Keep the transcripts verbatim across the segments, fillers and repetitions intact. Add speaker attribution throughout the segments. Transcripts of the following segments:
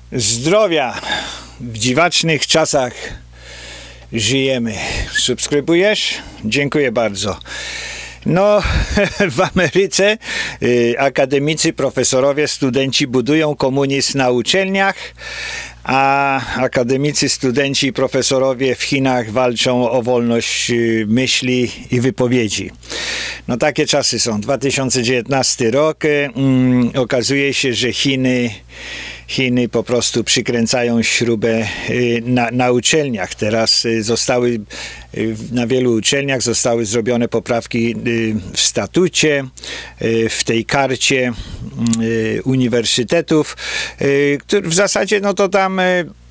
Speaker 1: Zdrowia! W dziwacznych czasach żyjemy. Subskrybujesz? Dziękuję bardzo. No, w Ameryce y, akademicy, profesorowie, studenci budują komunizm na uczelniach, a akademicy, studenci i profesorowie w Chinach walczą o wolność y, myśli i wypowiedzi. No takie czasy są. dwa tysiące dziewiętnasty rok. Y, y, okazuje się, że Chiny Chiny po prostu przykręcają śrubę na, na uczelniach. Teraz zostały na wielu uczelniach zostały zrobione poprawki w statucie, w tej karcie uniwersytetów, który w zasadzie no to tam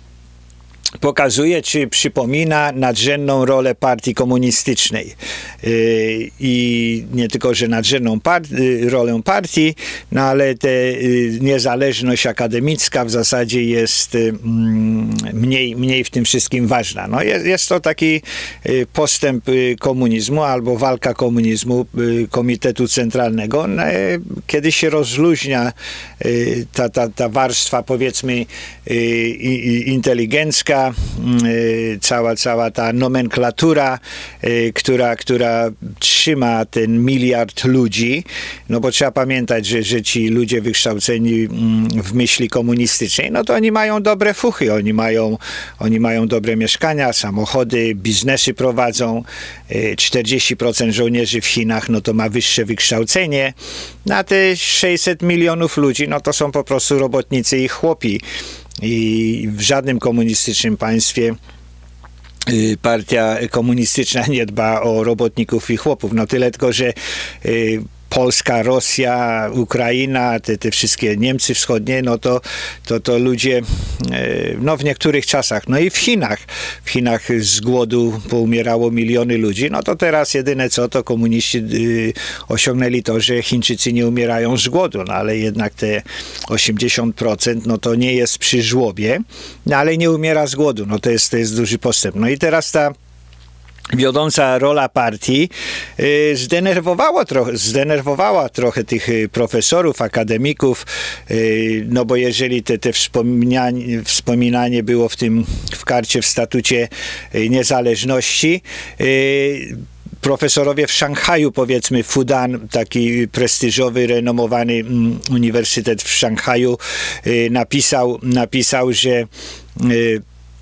Speaker 1: pokazuje, czy przypomina nadrzędną rolę partii komunistycznej. Yy, I nie tylko, że nadrzędną part yy, rolę partii, no ale ta yy, niezależność akademicka w zasadzie jest yy, mniej, mniej w tym wszystkim ważna. No jest, jest to taki yy, postęp yy, komunizmu albo walka komunizmu yy, Komitetu Centralnego. No, yy, kiedy się rozluźnia yy, ta, ta, ta warstwa, powiedzmy, yy, inteligencka, Cała, cała ta nomenklatura, y, która, która trzyma ten miliard ludzi, no bo trzeba pamiętać, że, że ci ludzie wykształceni mm, w myśli komunistycznej, no to oni mają dobre fuchy, oni mają, oni mają dobre mieszkania, samochody, biznesy prowadzą, y, czterdzieści procent żołnierzy w Chinach, no to ma wyższe wykształcenie, na te sześćset milionów ludzi, no to są po prostu robotnicy i chłopi. I w żadnym komunistycznym państwie y, partia komunistyczna nie dba o robotników i chłopów. No tyle tylko, że y, Polska, Rosja, Ukraina, te, te wszystkie Niemcy wschodnie, no to, to, to ludzie no w niektórych czasach, no i w Chinach, w Chinach z głodu poumierało miliony ludzi, no to teraz jedyne co, to komuniści y, osiągnęli to, że Chińczycy nie umierają z głodu, no ale jednak te osiemdziesiąt procent, no to nie jest przy żłobie, no ale nie umiera z głodu, no to jest, to jest duży postęp. No i teraz ta wiodąca rola partii y, zdenerwowała, trochę, zdenerwowała trochę tych profesorów, akademików, y, no bo jeżeli te, te wspominanie, wspominanie było w tym, w karcie, w statucie y, niezależności, y, profesorowie w Szanghaju, powiedzmy Fudan, taki prestiżowy, renomowany mm, uniwersytet w Szanghaju, y, napisał, napisał, że y,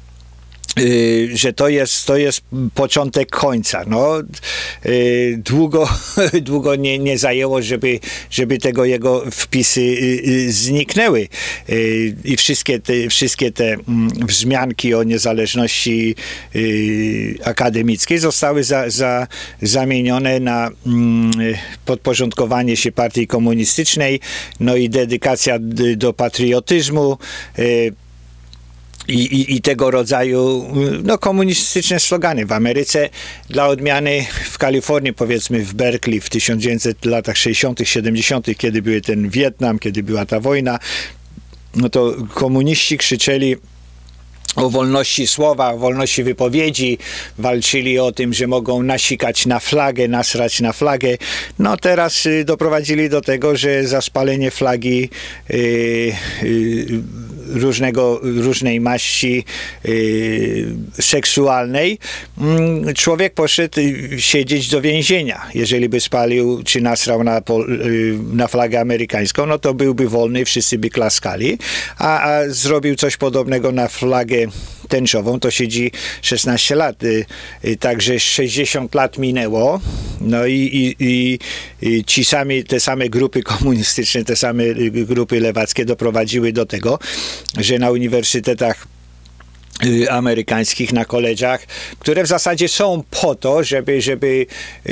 Speaker 1: Yy, że to jest, to jest początek końca. No, yy, długo długo nie, nie zajęło, żeby, żeby tego jego wpisy yy, zniknęły. Yy, I wszystkie te, wszystkie te yy, wzmianki o niezależności yy, akademickiej zostały za, za, zamienione na yy, podporządkowanie się partii komunistycznej, no i dedykacja do patriotyzmu, yy, I, i, i tego rodzaju no, komunistyczne slogany. W Ameryce dla odmiany w Kalifornii, powiedzmy w Berkeley w tysiąc dziewięćset latach sześćdziesiątych, siedemdziesiątych, kiedy były ten Wietnam, kiedy była ta wojna, no to komuniści krzyczeli o wolności słowa, o wolności wypowiedzi, walczyli o tym, że mogą nasikać na flagę, nasrać na flagę. No teraz y, doprowadzili do tego, że za spalenie flagi y, y, różnego, różnej maści y, seksualnej y, człowiek poszedł siedzieć do więzienia. Jeżeli by spalił czy nasrał na, y, na flagę amerykańską, no to byłby wolny, wszyscy by klaskali, a, a zrobił coś podobnego na flagę tęczową, to siedzi szesnaście lat. Także sześćdziesiąt lat minęło, no i, i, i, i ci sami, te same grupy komunistyczne, te same grupy lewackie doprowadziły do tego, że na uniwersytetach amerykańskich, na koledżach, które w zasadzie są po to, żeby, żeby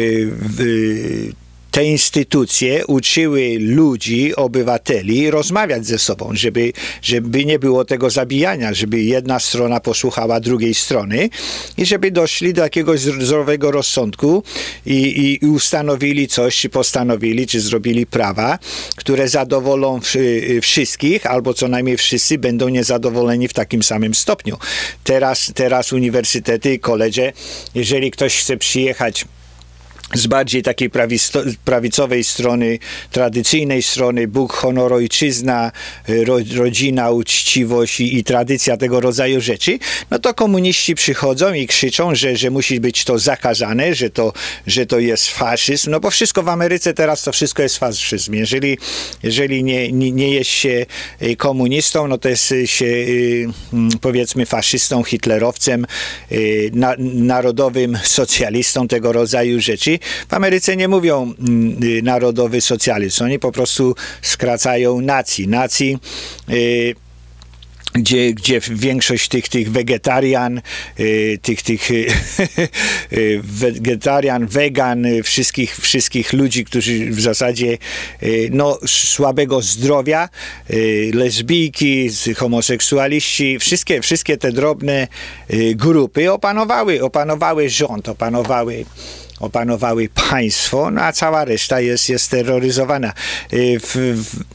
Speaker 1: w, te instytucje uczyły ludzi, obywateli rozmawiać ze sobą, żeby, żeby nie było tego zabijania, żeby jedna strona posłuchała drugiej strony i żeby doszli do jakiegoś zdrowego rozsądku i, i ustanowili coś, czy postanowili, czy zrobili prawa, które zadowolą wszystkich, albo co najmniej wszyscy będą niezadowoleni w takim samym stopniu. Teraz, teraz uniwersytety, koledże, jeżeli ktoś chce przyjechać z bardziej takiej prawicowej strony, tradycyjnej strony, Bóg, honor, ojczyzna, ro, rodzina, uczciwość i, i tradycja tego rodzaju rzeczy, no to komuniści przychodzą i krzyczą, że, że musi być to zakazane, że to, że to jest faszyzm, no bo wszystko w Ameryce teraz to wszystko jest faszyzm. Jeżeli, jeżeli nie, nie, nie jest się komunistą, no to jest się powiedzmy faszystą, hitlerowcem, na, narodowym socjalistą, tego rodzaju rzeczy. W Ameryce nie mówią y, narodowy socjalizm, oni po prostu skracają nacji. Nacji y, Gdzie, gdzie większość tych, tych wegetarian, y, tych, tych y, y, wegetarian, wegan, y, wszystkich, wszystkich ludzi, którzy w zasadzie y, no, słabego zdrowia, y, lesbijki, homoseksualiści, wszystkie, wszystkie te drobne y, grupy opanowały, opanowały rząd, opanowały opanowały państwo, no a cała reszta jest, jest terroryzowana. W, w,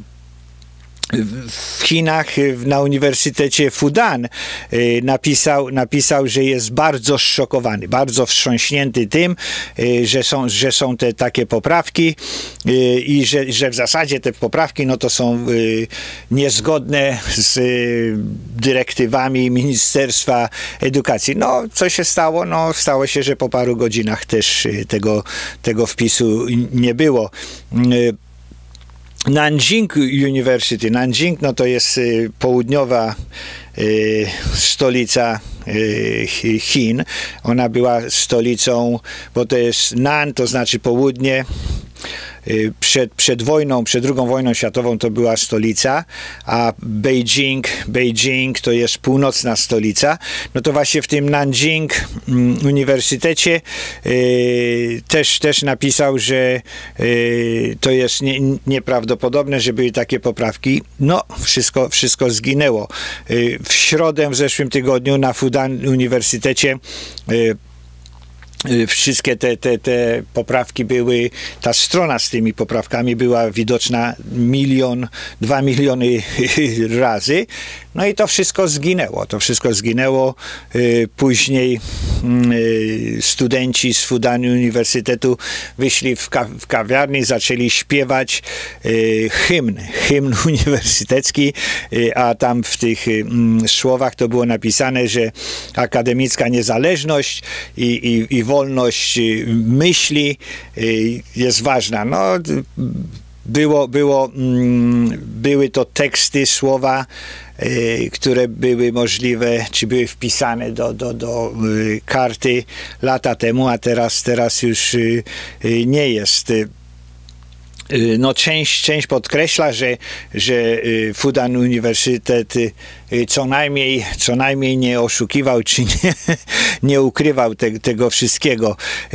Speaker 1: w Chinach na Uniwersytecie Fudan napisał, napisał, że jest bardzo zszokowany, bardzo wstrząśnięty tym, że są, że są te takie poprawki i że, że w zasadzie te poprawki no to są niezgodne z dyrektywami Ministerstwa Edukacji. No, co się stało? No, stało się, że po paru godzinach też tego, tego wpisu nie było. Nanjing University. Nanjing no to jest y, południowa y, stolica y, Chin. Ona była stolicą, bo to jest Nan, to znaczy południe. Przed, przed wojną, przed drugą wojną światową to była stolica, a Beijing, Beijing to jest północna stolica. No to właśnie w tym Nanjing mm, Uniwersytecie y, też, też napisał, że y, to jest nie, nieprawdopodobne, że były takie poprawki. No, wszystko, wszystko zginęło. Y, w środę w zeszłym tygodniu na Fudan Uniwersytecie y, wszystkie te, te, te poprawki były, ta strona z tymi poprawkami była widoczna milion, dwa miliony razy. No i to wszystko zginęło. To wszystko zginęło. Później studenci z Fudan Uniwersytetu wyszli w, ka w kawiarni, zaczęli śpiewać hymn, hymn uniwersytecki, a tam w tych słowach to było napisane, że akademicka niezależność i, i, i wolność myśli jest ważna. No, było, było, były to teksty, słowa, które były możliwe, czy były wpisane do, do, do karty lata temu, a teraz, teraz już nie jest. No, część, część podkreśla, że, że Fudan Uniwersytet co najmniej, co najmniej nie oszukiwał, czy nie, nie ukrywał te, tego wszystkiego.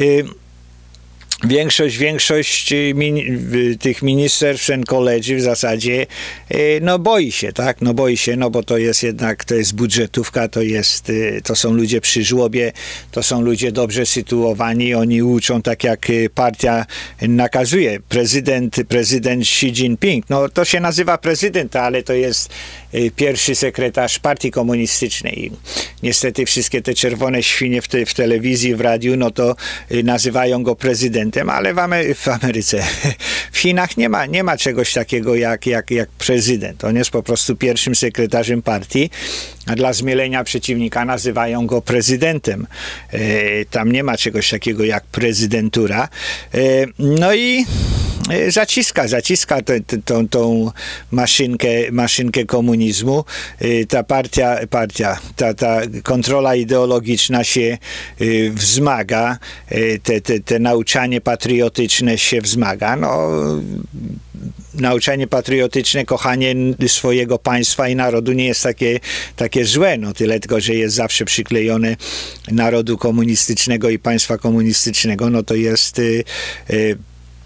Speaker 1: Większość, większość min, tych ministerstw and college'ów w zasadzie no boi się, tak? No boi się, no bo to jest jednak, to jest budżetówka, to jest, to są ludzie przy żłobie, to są ludzie dobrze sytuowani, oni uczą tak jak partia nakazuje. Prezydent, prezydent Xi Jinping, no to się nazywa prezydent, ale to jest pierwszy sekretarz partii komunistycznej. Niestety wszystkie te czerwone świnie w, te, w telewizji, w radiu, no to nazywają go prezydentem, ale w, Amery w Ameryce, w Chinach nie ma, nie ma czegoś takiego jak, jak, jak prezydent. On jest po prostu pierwszym sekretarzem partii, a dla zmielenia przeciwnika nazywają go prezydentem. E, tam nie ma czegoś takiego jak prezydentura. E, no i zaciska, zaciska tę, tą, tą maszynkę, maszynkę komunizmu. Ta partia, partia ta, ta kontrola ideologiczna się wzmaga, te, te, te nauczanie patriotyczne się wzmaga. No, nauczanie patriotyczne, kochanie swojego państwa i narodu nie jest takie, takie złe, no tyle tylko, że jest zawsze przyklejone narodu komunistycznego i państwa komunistycznego, no to jest y, y,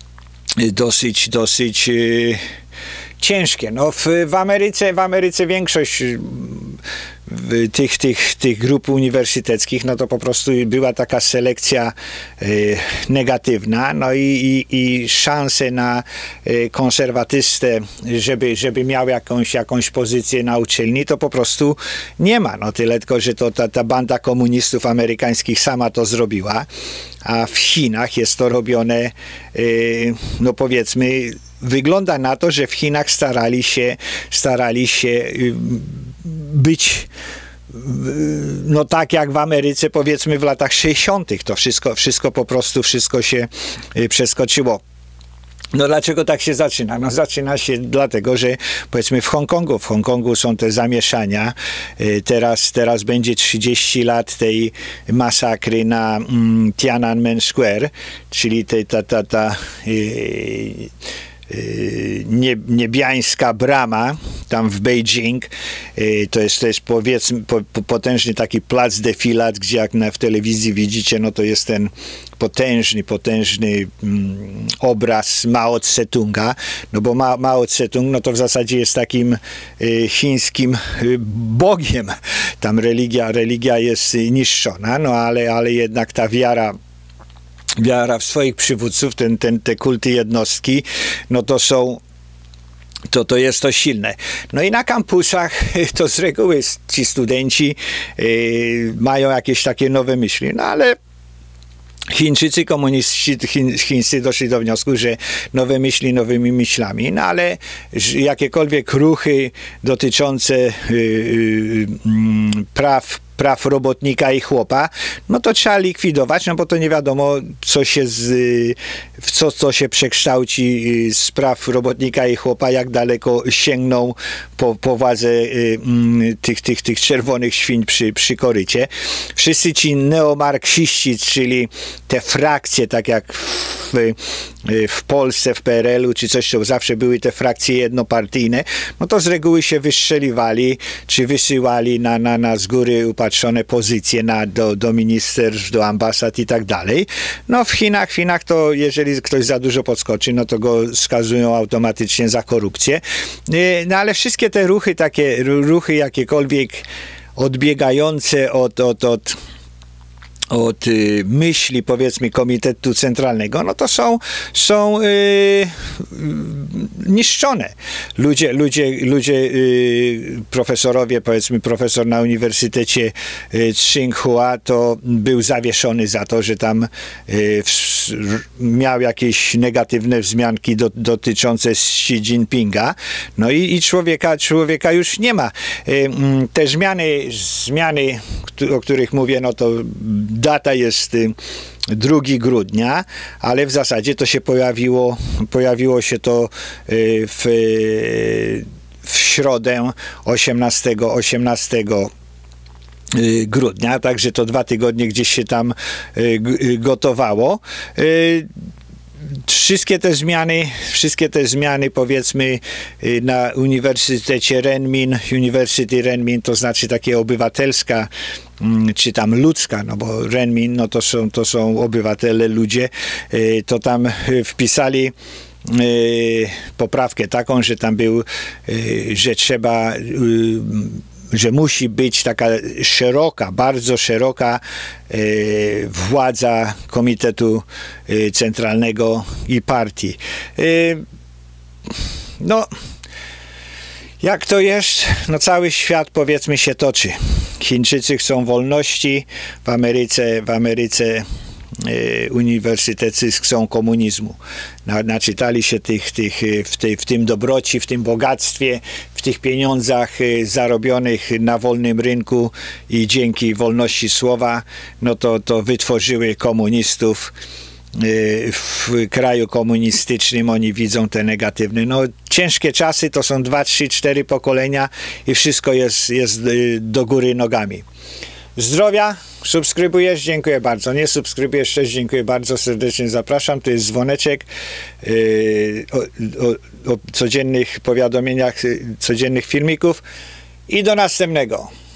Speaker 1: dosyć, dosyć y, ciężkie. No w, w Ameryce, w Ameryce większość tych, tych, tych grup uniwersyteckich, no to po prostu była taka selekcja y, negatywna, no i, i, i szanse na y, konserwatystę, żeby, żeby miał jakąś, jakąś pozycję na uczelni, to po prostu nie ma. No tyle tylko, że to ta, ta banda komunistów amerykańskich sama to zrobiła, a w Chinach jest to robione, y, no powiedzmy, wygląda na to, że w Chinach starali się, starali się być no tak jak w Ameryce, powiedzmy w latach sześćdziesiątych. To wszystko, wszystko po prostu, wszystko się przeskoczyło. No dlaczego tak się zaczyna? No zaczyna się dlatego, że powiedzmy w Hongkongu, w Hongkongu są te zamieszania. Teraz, teraz będzie trzydzieści lat tej masakry na mm, Tiananmen Square, czyli te, ta, ta, ta yy, Nie, niebiańska brama tam w Beijing, to jest, to jest powiedzmy po, potężny taki plac defilat, gdzie jak na, w telewizji widzicie, no to jest ten potężny, potężny mm, obraz Mao Tse-tunga, no bo Ma, Mao Tse-tung, no to w zasadzie jest takim y, chińskim y, bogiem. Tam religia, religia jest niszczona, no ale, ale jednak ta wiara wiara w swoich przywódców, ten, ten, te kulty jednostki, no to są, to, to jest to silne. No i na kampusach to z reguły ci studenci yy, mają jakieś takie nowe myśli, no ale Chińczycy, komuniści chiń, chińscy doszli do wniosku, że nowe myśli nowymi myślami, no ale jakiekolwiek ruchy dotyczące yy, yy, praw praw robotnika i chłopa, no to trzeba likwidować, no bo to nie wiadomo, co się z, w co, co się przekształci z praw robotnika i chłopa, jak daleko sięgną po, po władzę y, y, tych, tych, tych czerwonych świń przy, przy korycie. Wszyscy ci neomarksiści, czyli te frakcje, tak jak w, w Polsce, w P R L u, czy coś, to zawsze były te frakcje jednopartyjne, no to z reguły się wystrzeliwali, czy wysyłali na, na, na z góry upatrzone pozycje na, do, do ministerstw, do ambasad i tak dalej. No w Chinach, w Chinach to jeżeli ktoś za dużo podskoczy, no to go skazują automatycznie za korupcję. No ale wszystkie te ruchy, takie ruchy jakiekolwiek odbiegające od, od, od od y, myśli, powiedzmy, Komitetu Centralnego, no to są, są y, y, niszczone. Ludzie, ludzie, ludzie y, profesorowie, powiedzmy, profesor na Uniwersytecie y, Tsinghua to był zawieszony za to, że tam y, w, miał jakieś negatywne wzmianki do, dotyczące Xi Jinpinga. No i, i człowieka, człowieka już nie ma. Y, te zmiany, zmiany, o których mówię, no to data jest drugiego grudnia, ale w zasadzie to się pojawiło, pojawiło się to w, w środę osiemnastego grudnia, także to dwa tygodnie gdzieś się tam gotowało. Wszystkie te zmiany, wszystkie te zmiany, powiedzmy, na Uniwersytecie Renmin, University Renmin, to znaczy takie obywatelska, czy tam ludzka, no bo Renmin, no to są, to są obywatele, ludzie, to tam wpisali poprawkę taką, że tam był, że trzeba, że musi być taka szeroka, bardzo szeroka władza Komitetu Centralnego i partii. No, jak to jest? No cały świat, powiedzmy, się toczy. Chińczycy chcą wolności, w Ameryce, w Ameryce e, uniwersytecy chcą komunizmu. Na, naczytali się tych, tych, w, tej, w tym dobroci, w tym bogactwie, w tych pieniądzach e, zarobionych na wolnym rynku i dzięki wolności słowa, no to, to wytworzyły komunistów. W kraju komunistycznym oni widzą te negatywne. No, ciężkie czasy, to są dwa, trzy, cztery pokolenia i wszystko jest, jest do góry nogami. Zdrowia, subskrybujesz? Dziękuję bardzo. Nie subskrybujesz? Też dziękuję bardzo, serdecznie zapraszam. To jest dzwoneczek yy, o, o, o codziennych powiadomieniach, codziennych filmików i do następnego.